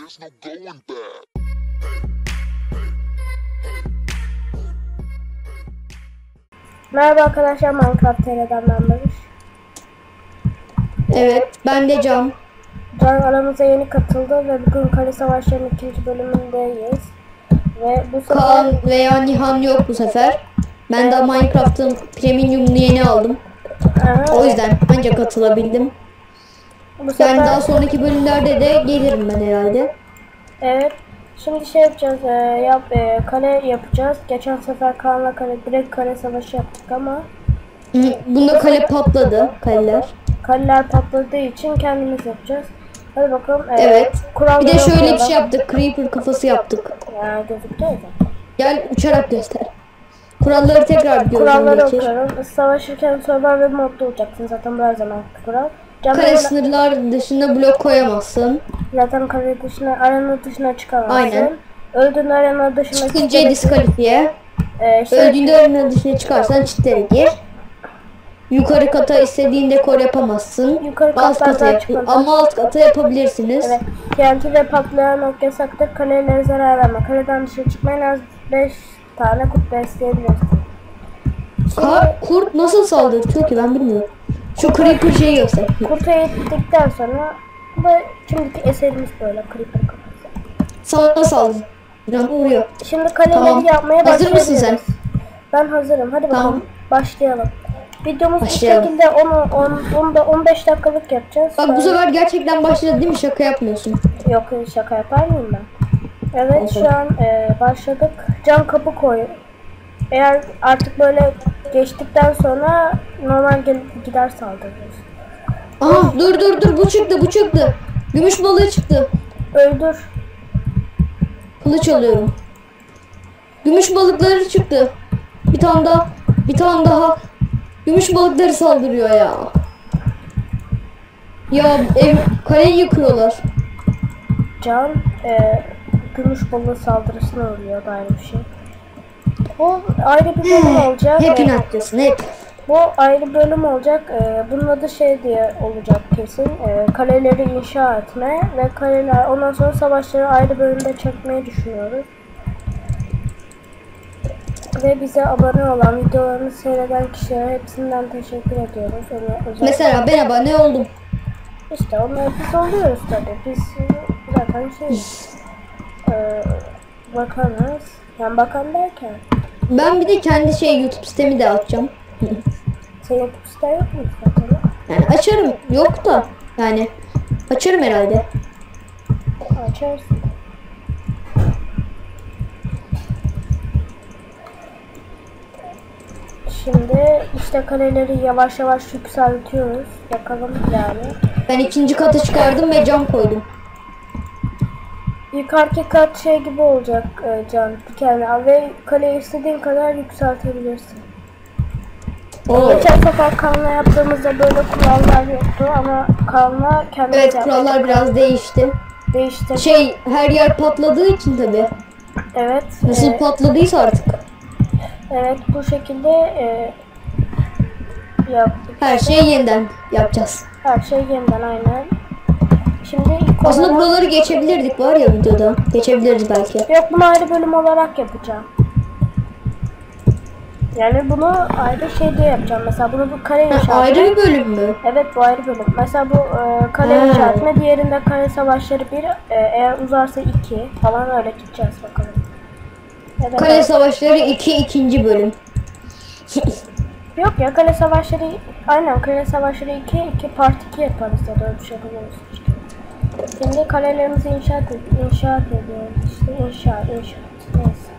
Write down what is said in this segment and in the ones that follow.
there's no going back. Merhaba arkadaşlar, Minecraft TR'den ben Barış. Evet, ben de Can. Can aramıza yeni katıldı ve bugün Kale Savaşları'nın 2. bölümündeyiz. Ve bu sefer... Kaan veya Nihan yok bu sefer. Ben de Minecraft'ın premium'unu yeni aldım. O yüzden ancak katılabildim. Bu sefer... Yani daha sonraki bölümlerde de gelirim ben herhalde. Evet. Şimdi şey yapacağız, kale yapacağız. Geçen sefer Kaan'la direkt kale savaşı yaptık ama... Bunda kale patladı, kaleler. Kaleler patladığı için kendimiz yapacağız. Hadi bakalım. Evet. Bir de şöyle bir şey yaptık, creeper kafası yaptık. Ya gözüküyor zaten. Gel uçarak göster. Kuralları tekrar bir Kuralları okuyorum. Savaşırken survival modda olacaksın, zaten bu her zaman kural. Kale sınırlar dışında blok koyamazsın. Zaten kale dışına, arena dışına çıkamazsın. Aynen. Öldüğünde arena dışına çıkınca diskalifiye. Öldüğünde arena dışına çıkarsan çitlere gir. Yukarı kata istediğinde kor yapamazsın. Alt kata ama alt kata yapabilirsiniz. Evet. TNT ve patlayan ok yasaktır. Kalelere zarar verme. Kaleden dışarı çıkmayın, az 5 tane kurt besleyebilirsin. Kurt nasıl saldırıyor ki ben bilmiyorum. Şu creeper şeyi göster. Kurtu eğittikten sonra bu şimdiki eserimiz böyle creeper kafası. Sana saldırıyor. Vuruyor. Şimdi kaleleri yapmaya başlayabiliriz. Hazır mısın sen? Ben hazırım. Hadi bakalım. Tamam. Başlayalım. Videomuz bu şekilde 15 dakikalık yapacağız. Bak bu sefer gerçekten başladı değil mi? Şaka yapmıyorsun. Yok, şaka yapar mıyım ben? Evet, şu an başladık. Cam kapı koy. Eğer artık böyle geçtikten sonra normal gider saldırırız. Aha dur bu çıktı. Gümüş balığı çıktı. Öldür. Kılıç alıyorum. Gümüş balıkları çıktı. Bir tane daha. Gümüş balıkları saldırıyor ya. Ya kaleyi yıkıyorlar. Can gümüş balığı saldırısına uğruyor, ayrı bir şey. Bu ayrı bir bölüm olacak. Hep inatçısın hep. Bu ayrı bölüm olacak. Bunun adı şey diye olacak kesin. Kaleleri inşa etme ve kaleler, ondan sonra savaşları ayrı bölümde çekmeyi düşünüyoruz. Ve bize abone olan, videolarını seyreden kişilere hepsinden teşekkür ediyoruz. Mesela ben abone oldum. İşte onları biz oluyoruz tabii. Biz zaten bakanız. Yani bakan derken. Ben bir de kendi YouTube sitemi de açacağım. Senin YouTube siten yok mu zaten? Yani açarım. Yok da. Yani açarım herhalde. Açarsın. Şimdi işte kaleleri yavaş yavaş yükseltiyoruz. Bakalım yani. Ben 2. kata çıkardım ve cam koydum. Yukarıki kat şey gibi olacak Can. Dikenli ve kaleyi istediğin kadar yükseltebilirsin. Geçen sefer Kaan'la yaptığımızda böyle kurallar yoktu ama Kaan'la kendimiz yaptık. Kurallar biraz değişti. Her yer patladığı için tabi. Evet. Nasıl patladıysa artık. Evet, bu şekilde yaptık. Her şeyi yeniden yapacağız. Her şey yeniden, aynen. Şimdi aslında buraları geçebilirdik var ya videoda. Geçebiliriz belki. Yok, bunu ayrı bölüm olarak yapacağım. Yani bunu ayrı şey diye yapacağım. Mesela bunu bu kale inşaatı. Ayrı bir bölüm mü? Evet, bu ayrı bölüm. Mesela bu kale inşaatı, diğerinde kale savaşları 1, eğer uzarsa 2 falan, öyle gideceğiz bakalım. Evet, kale savaşları 2 ikinci bölüm. Yok ya, kale savaşları aynen, kale savaşları 2 part 2 yaparız ya da öyle bir şey yapıyoruz işte. Şimdi kalelerimizi inşaat ediyoruz işte, inşaat neyse.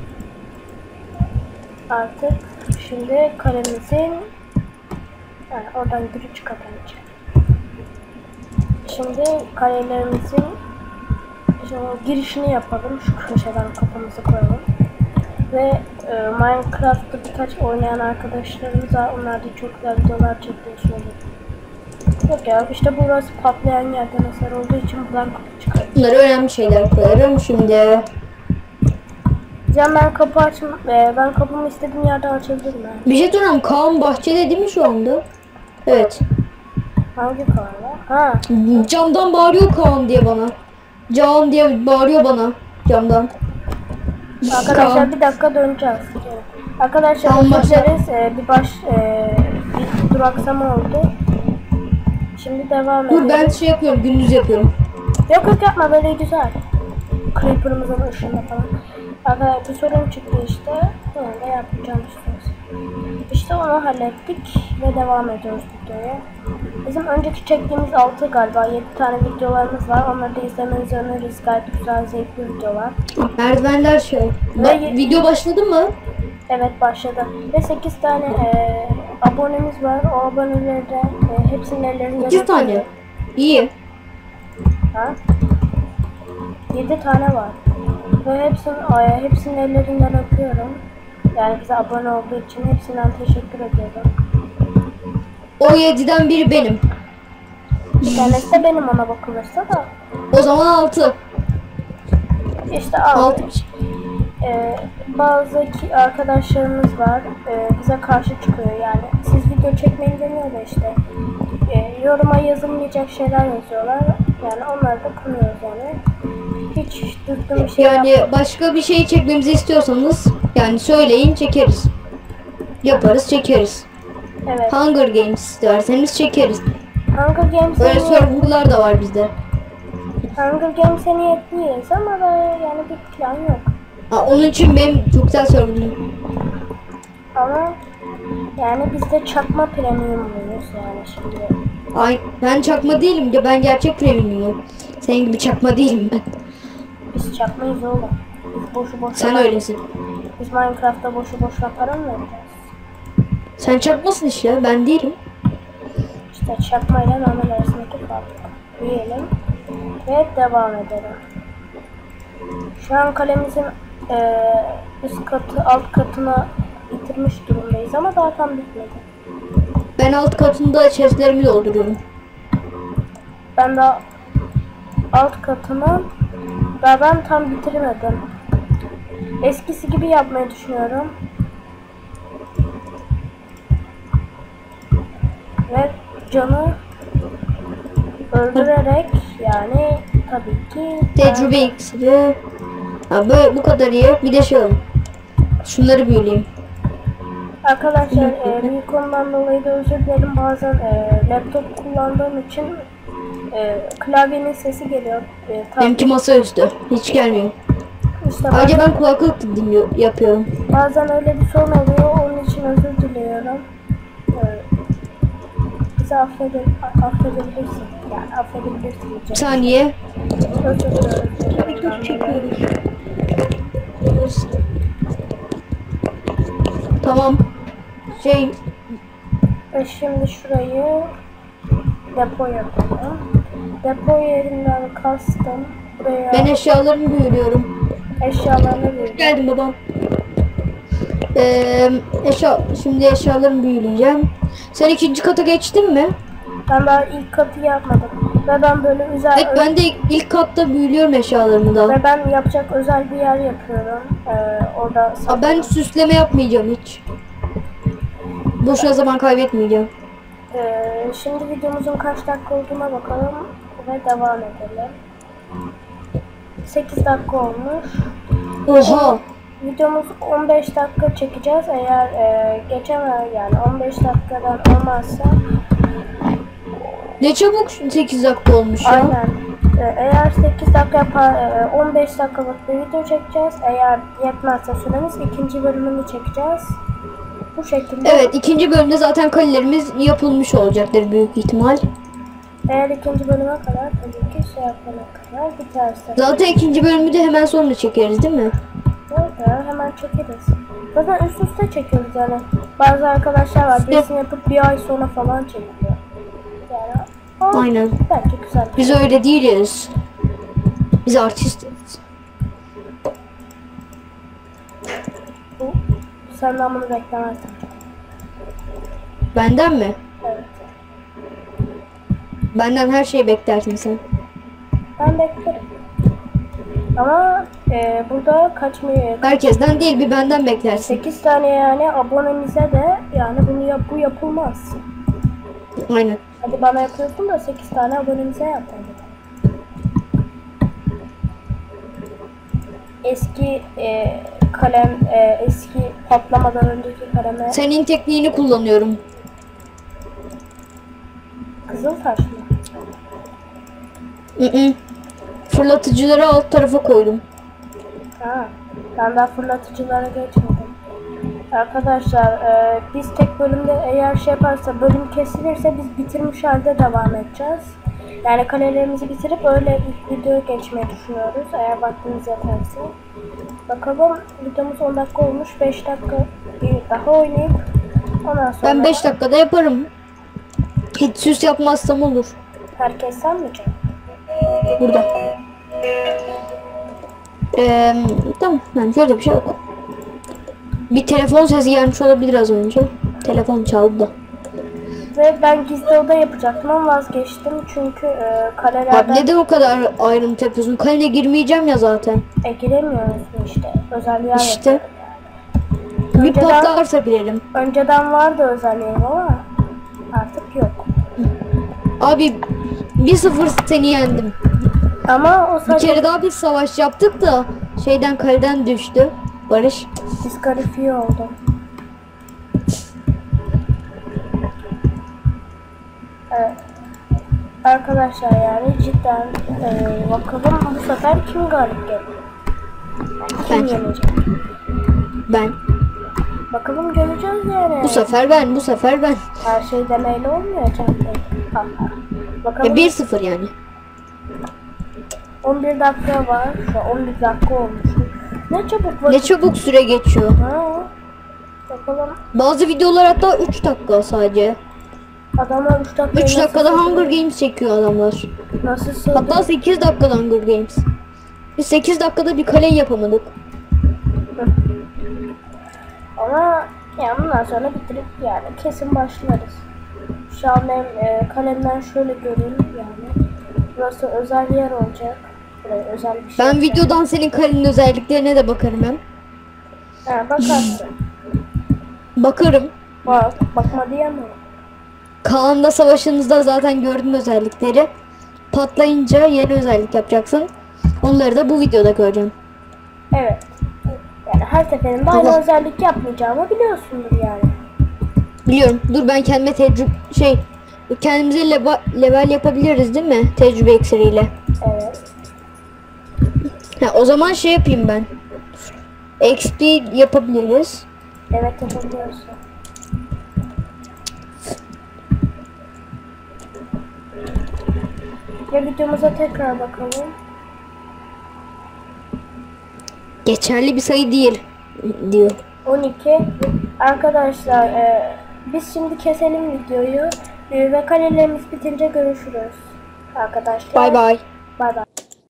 Artık şimdi kalemizin yani oradan giriş çıkamayacak. Şimdi kalelerimizin girişini yapalım, şu köşeden kapımızı koyalım. Ve Minecraft'ta birkaç oynayan arkadaşlarımız var. Onlar da çok güzel videolar çekiyor şöyle. Yok ya, işte burası patlayan yerden eser olduğu için buradan kapı çıkıyor. Bunları önemli şeyler koyarım şimdi. Can, ben kapımı istediğim yerden açabilirim yani. Bir şey sorayım, Kaan bahçede değil mi şu anda? Evet. Hangi Kaan'la? Ha. Camdan bağırıyor Kaan diye bana. Can diye bağırıyor bana camdan. Arkadaşlar bir dakika döneceğiz. Arkadaşlar Tamam, özür başla. dileriz. Bir duraksama oldu. Şimdi devam Dur edelim. ben şey yapıyorum, gündüz yapıyorum. Yok yok yapma, böyle güzel. Creeper'ımızın ışığında falan. Arkadaşlar bir sorun çıktı işte. Bunu da yapacağım istiyoruz. İşte onu hallettik ve devam ediyoruz videoya. Bizim önceki çektiğimiz 6 galiba 7 tane videolarımız var. Onları da izlemenizi öneririz. Gayet güzel, zevkli videolar. Merdivenler şey. Video başladı mı? Evet, başladı. Ve 8 tane abonemiz var. O aboneleri de hepsinin ellerinden 2 tane. İyi. Ha? 7 tane var. Ve hepsinin ellerinden öpüyorum. Yani bize abone olduğu için hepsinden teşekkür ediyorum. O 7'den biri benim. Bir tanesi de benim ona bakılırsa da. O zaman 6. İşte al. 6. Bazı arkadaşlarımız var. Bize karşı çıkıyor yani. Siz video çekmeyin demiyor da işte. Yoruma yazılmayacak şeyler yazıyorlar. Yani onları da kınıyoruz yani. Hiç düzgün bir şey Yani yapmadım. başka bir şey çekmemizi istiyorsanız yani söyleyin, çekeriz. Yaparız, çekeriz. Evet. Hunger Games isterseniz çekeriz. Hunger Böyle serverlar da var bizde. Games'e niyetliyiz ama da yani bir plan yok. Onun için benim çok güzel serverım. Ama yani biz de çakma premiumluyuz yani şimdi. Ay ben çakma değilim de ben gerçek premium'um. Senin gibi çakma değilim ben. Biz çakmayız oğlum. Biz boşu boşuna. Sen öylesin. Biz Minecraft'ta boşu boşuna para mı vereceğiz? Sen çakmasın işte, ben değilim. İşte çakmayla normal arasındaki fark. Diyelim ve devam edelim. Şu an kalemizin üst katı alt katına bitirmiş durumdayız ama daha tam bitmedi. Ben alt katında chestlerimi dolduruyorum. Ben de alt katını daha ben tam bitirmedim. Eskisi gibi yapmayı düşünüyorum. Ve canı öldürerek yani tabii ki Tecrübe iksiri. Ha böyle bu kadar iyi. Bir de şey alalım. Şunları büyüleyeyim. arkadaşlar büyük konudan dolayı da özür dilerim. Bazen laptop kullandığım için klavyenin sesi geliyor. Benimki masaüstü. Hiç gelmiyor. İşte Ayrıca ben kulaklık yapıyorum. bazen öyle bir sorun oluyor. Onun için özür diliyorum. Bizi affedebilirsin. Yani affedebilirsin. Bir saniye. Özür diliyorum. Tamam. Şimdi şurayı depo yapalım. Depo yerinden kastım. Buraya Ben eşyalarımı büyülüyorum. eşyalarını vereceğim. Geldim babam. Şimdi eşyalarımı büyüleyeceğim. Sen ikinci kata geçtin mi? Ben daha ilk katı yapmadım. Ve ben böyle Evet ben de ilk katta büyülüyorum eşyalarımı da. ve ben yapacak özel bir yer yapıyorum. Orada Ben süsleme yapmayacağım hiç. Boşuna zaman kaybetmeyeceğim. Şimdi videomuzun kaç dakika olduğuna bakalım ve devam edelim. 8 dakika olmuş. Oha! Videomuz 15 dakika çekeceğiz. Eğer geçemez yani 15 dakikadan olmazsa Ne çabuk 8 dakika olmuş ya. aynen. Eğer 8 dakika yapar 15 dakikalık bir video çekeceğiz. Eğer yetmezse süremiz ikinci bölümünü çekeceğiz. Bu şekilde. Evet ikinci bölümde zaten kalelerimiz yapılmış olacaktır büyük ihtimal. Eğer ikinci bölüme kadar tabii ki şey yapana kadar biterse. Zaten ikinci bölümü de hemen sonra çekeriz değil mi? Evet, hemen çekeriz. Zaten üst üste çekiyoruz yani. Bazı arkadaşlar var birisini yapıp bir ay sonra falan çekiyor. Yani Aynen. bence güzel. Biz öyle değiliz. Biz artistiz. Senden bunu beklemezdim. Benden mi? Evet. Benden her şeyi beklersin sen. Ben beklerim. Ama burada Herkesten değil bir benden beklersin. 8 tane yani abonemize de yani bu yapılmaz. Aynen. Hadi bana yapıyorsun da 8 tane abonemize yap. eski kalem, eski patlamadan önceki kaleme. Senin tekniğini kullanıyorum. Kızıl taş mı? Fırlatıcıları alt tarafa koydum. Ha, ben daha fırlatıcılara geçmedim. Arkadaşlar biz tek bölümde eğer şey yaparsa, bölüm kesilirse biz bitirmiş halde devam edeceğiz. Yani kalelerimizi bitirip öyle ilk videoya geçmeyi düşünüyoruz eğer vaktimiz yeterse. Bakalım, videomuz 10 dakika olmuş, 5 dakika bir daha oynayıp ondan sonra... Ben 5 dakikada yaparım. Hiç süs yapmazsam olur. Herkes sanmayacak. Burada. Tamam, yani şöyle bir şey yok. Bir telefon sesi gelmiş olabilir az önce. Telefon çaldı da. Ve ben gizli oda yapacaktım ama vazgeçtim çünkü kalelerden... Abi neden o kadar ayrıntı yapıyorsun? Kalene girmeyeceğim ya zaten. Giremiyoruz işte. Özel yer İşte. yapıyorduk. Bir patlarsa girelim. Önceden vardı özel yerim ama artık yok. Abi 1-0 seni yendim. Ama o Bir sadece kere daha bir savaş yaptık da şeyden kaleden düştü. Barış. diskalifiye oldu. Evet. Arkadaşlar yani cidden bakalım bu sefer kim galip gelir? Kim Ben. yenecek? Ben. Bakalım göreceğiz yani. Bu sefer ben. Her şey deneyle olmuyor canım. Bakalım. 1-0 yani. 11 dakika var. Şu an 11 dakika olmuş. Ne çabuk Ne çabuk süre geçiyor. Ha. Bakalım. Bazı videolar hatta 3 dakika sadece. Adamlar 3 dakika. 3 dakikada Hunger Games çekiyor adamlar. Nasıl sığdı? Hatta 8 dakikada Hunger Games. Biz 8 dakikada bir kale yapamadık. Ama yani bundan sonra bitirip yani kesin başlarız. Şu an benim kalemden şöyle göreyim yani. Burası özel yer olacak. Buraya özel bir şey. Ben videodan senin kalenin özelliklerine de bakarım hem. Ha, bakarsın. Bakarım. Bak, bakma diyemem. Kaan'la savaşınızda zaten gördüm özellikleri. Patlayınca yeni özellik yapacaksın. Onları da bu videoda göreceğim. Evet. Yani her seferinde aynı Allah. özellik yapmayacağımı biliyorsundur yani. Biliyorum. Dur ben kendime kendimize level yapabiliriz değil mi? Tecrübe iksiriyle. Evet. O zaman şey yapayım ben. XP yapabiliriz. Evet, yapabiliyorsun. Ve videomuza tekrar bakalım. Geçerli bir sayı değil diyor. 12. Arkadaşlar biz şimdi keselim videoyu ve kalelerimiz bitince görüşürüz. Arkadaşlar. Bay bay. Bay bay.